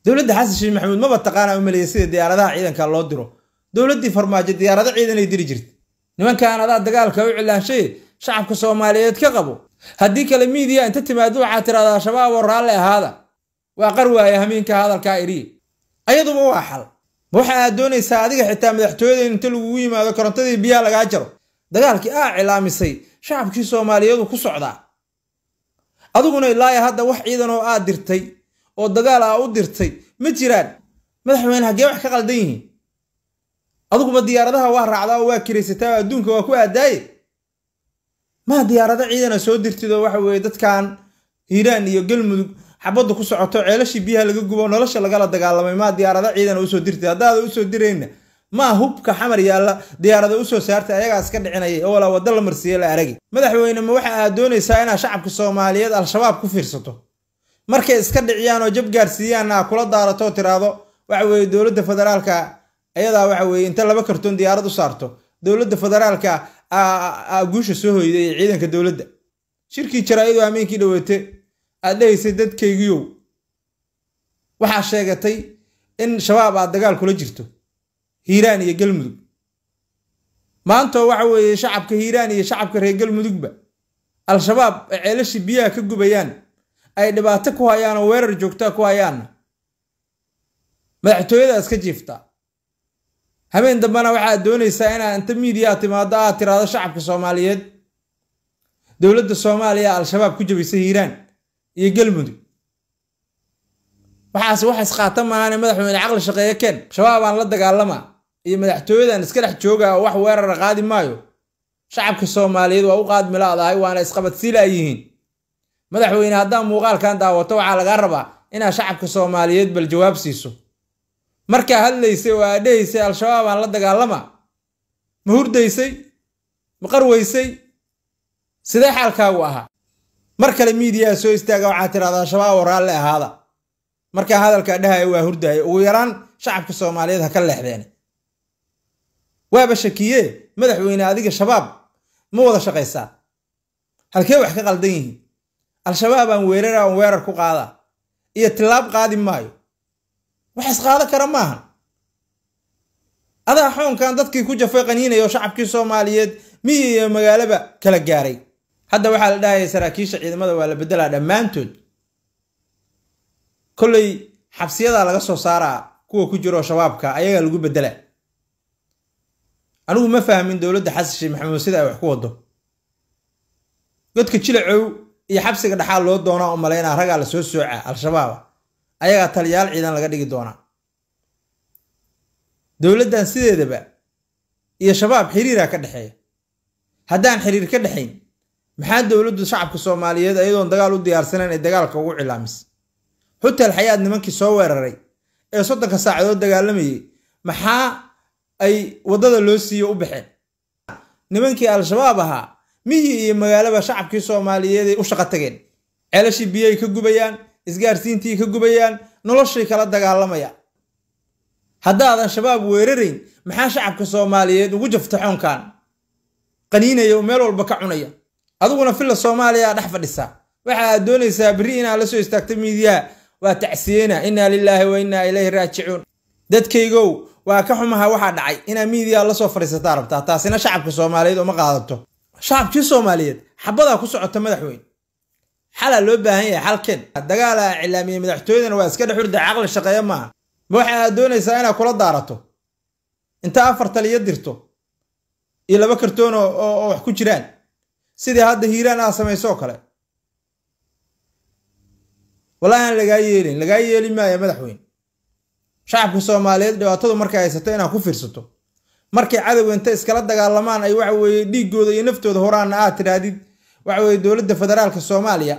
dowladda xasan sheekh maxamuud ma bataqaana u maleeyay sida diyaaradaha ciidanka loo diro dowladdii farmaajo diyaarada ciidan ay diri jirtay nimankan adaa dagaalka u cilaanshay shacabka Soomaaliyeed ka qabo haddii kale media inta timaado waxa tiraahdaa shabaab oo raalli ahaada waa qarwaaya hameenka hadalka iri ayaduba waa xal waxa aad doonaysaa adiga xitaa madaxtooyada inta lagu yimaado korontadii biyaha laga jaro dagaalkii cilaamisay shacabkii Soomaaliyeed ku socda adiguna ilaa hadda wax ciidan oo aad dirtay oo dagaal u dirtay ma jiraan madaxweynaha hagee wax ka qaldan yihiin adugu diyaaradaha waa raacdaa oo waa kireysataa adduunka waa ku aadaay ma diyaarada ciidana soo dirtido waxa weey dadkan Hiiraan iyo Galmudug xabadu ku socoto ceelashii biyaha laga gubo nolosha laga la dagaalamay ma diyaarada ciidana u soo dirtay hadaad u soo direyna ma hubka xamar yaala diyaarada u soo saartay ayaga iska dhicinayay oo wala wada la marsiiyay la aragay madaxweyne ma waxa aad doonaysaa in shacabka Soomaaliyeed al-shabaab ku fiirsato markay iska dhiciyaan oo jab gaarsiiyaan kula daarato tiraado waxa weey dawladda federaalka ayada waxa weey inta laba kartoon diyaarad u saarto dawladda federaalka guusha soo hoyday ciidanka dawladda shirkii jaraa'id ameenkii dhaweetay adeeysay dadkaygiyo waxa sheegatay in shabaab dagaal kula jirto Hiiraan iyo Galmudug maanta waxa weey shacabka Hiiraan iyo shacabka reer Galmudugba al-shabaab ceelashi biyaha ka gubayaan ay dhibaato ku hayaan oo weerar joogta ku hayaan madaxtooyada iska jiifta habeen dambana waxa doonaysaa in inta media timaado tiraado shacabka Soomaaliyeed dawladda Soomaaliya al-shabaab ku jabisay Hiiraan iyo Galmudug waxa isqaata maahan madaxweyne aqal shaqeeyo keen shabaab aan la dagaalama iyo madaxtooyadan iska dhex jooga wax weerar qaadi maayo shacabka Soomaaliyeed waa u qaadmi laadahay waana isqabadsiilayihiin madaxweyne hadda muuqaalkan daawato waxa laga rabaa in shacabka Soomaaliyeed bal jawaab siiso marka hadlaysay waa dheeysay al-shabaab aan la dagaalama ma hurdaysay ma qarwaysay sidee xaalkaagu ahaa mar kale media soo istaaga waxa tiraahdaa shabaab oo raalli ahaada marka hadalka dhahay waa hurday ugu yaraan shacabka Soomaaliyeed ha ka leexdeen waaba shakiye madaxweyne adiga shabaab ma wada shaqaysaa halkee wax ka qaldan yihiin al-shabaab aan weerar ku qaada iyo tilaab qaadi maayo wax isqaada kara maaha adaa xoonkan dadkii ku jafay qaniinayo shacabkii Soomaaliyeed miyiga magaalaba kala gaaray hadda waxa la dhahay saraakiisha ciidamada waa la bedelaa dhamaantood kulay xabsiyada laga soo saaraa kuwa ku jiro shabaabka ayaga lagu bedelaa anigu ma fahmin dawladda xasan sheekh maxamuud sida ay wax ku wado dadka jilacow iyo xabsiga dhaxal loo doonaa u maleynaa raga la soo sooca al-shabaab ayaga taliyaal ciidan laga dhigi doona dawladdan sideedaba iyo shabaab xiriir ka dhaxeeya haddaan xiriir ka dhaxayn maxaa dawladdu shacabka Soomaaliyeed ayadoon dagaal u diyaarsaneen ay dagaalka ugu cilaamis hotel xayaad nimankii soo weeraray ee 30 saacadood dagaalamayay maxaa ay wadada loo siiyo u baxeen nimankii al-shabaab ahaa miyi iyo magaalada shacabkii Soomaaliyeed ay u shaqo tageen ceelashi biyay ka gubayaan isgaarsiintii ka gubayaan noloshii kala dagaalamaya haddaadan shabaab weerarayn maxaa shacabka Soomaaliyeed ugu jaftaxoonkan qaniinayo meel walba ka cunaya adiguna fil Soomaaliya dhax fadhisa waxa aad doonaysaa bari in la soo istaagto media waa tacsiyena inna lillahi wa inna ilayhi raaji'un dadkaygo waa ka xumaha waxa dhacay in media la soo fariisata rabtaa taasina shacabka Soomaaliyeed uma qaadato shacabkii Soomaaliyeed xabada ku socota madaxweyne xala loo baahan yahay halkeen dagaal cilaamiye madaxtooyadana waa iska dhaxurda aqal shaqeeyo ma waxa aad doonaysaa in kula daarato inta afar taliya dirto iyo laba kartoon oo wax ku jiraan sidii hadda Hiiraan sameeyso kale wallahi laga yeelin ma madaxweyne shacabka Soomaaliyeed dhawaatada markay haysato inaa ku fiirsato markay cadawga inta iskala dagaalamaan ay waxa weey dhiigooda iyo naftooda horaan tiraadid waxa weey dawladda federaalka Soomaaliya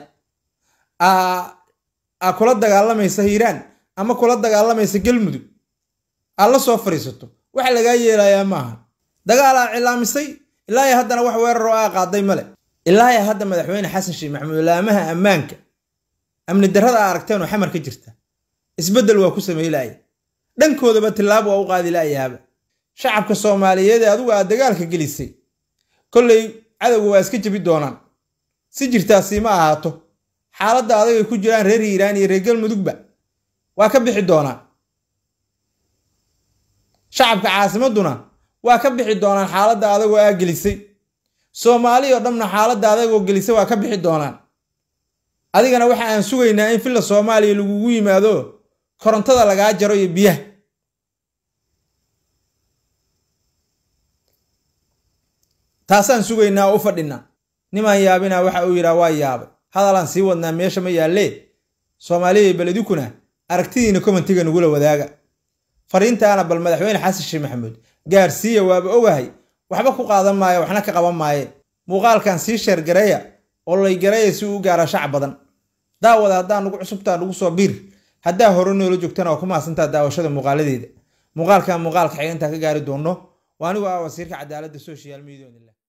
kula dagaalamaysa Hiiraan ama kula dagaalamaysa Galmudug alla soo fariisato waxa laga yeelayaa maaha dagaal cilaamisay ilaa haddana wax weerar oo qaaday male ilaa hadda madaxweyne xasan sheekh maxamuud laamaha ammaanka amni darrada aragteen oo xamar ka jirta isbedel waa ku sameeyay dhankooda tilaab waa u qaadi laayaaba shacabka Soomaaliyeed adigu dagaalka gelisay kulay cadawga waa iska jabi doonaan si jirtaasi ma ahaato xaaladda adag ay ku jiraan reer Hiiraan iyo reer Galmudugba waa ka bixi doonaan shacabka caasimaduna waa ka bixi doonaan xaaladda adagoo aa gelisay Soomaaliya oo dhamna xaaladda adagoo gelisay waa ka bixi doonaan adigana waxa aan sugaynaa in filla Soomaaliya lagu yimaado korontada laga jaro iyo biyaha taasaan sugaynaa u fadhina niman yaabina waxa uu yiraahdaa waa yaabay hadalan sii wadnaa meesha ma yaalee Soomaaliya baladikuna aragtidiina commentiga nugula wadaaga fariintaana bal madaxweyne Xasan Sheekh Maxamuud gaarsiiya waaba ogahay waxba ku qaadan maayo waxna ka qaban maayo muuqaalkan sii share gareeya oo lay gareeya si uu gaaro shacab badan daawada hadaan ugu cusubtaa ugu soo biir hadaa hore noola joogtana oo kuma asantaa daawashada muuqaaladeeda muuqaalka xigeentaa ka gaari doono waa anigu wasiirka cadaaladda social media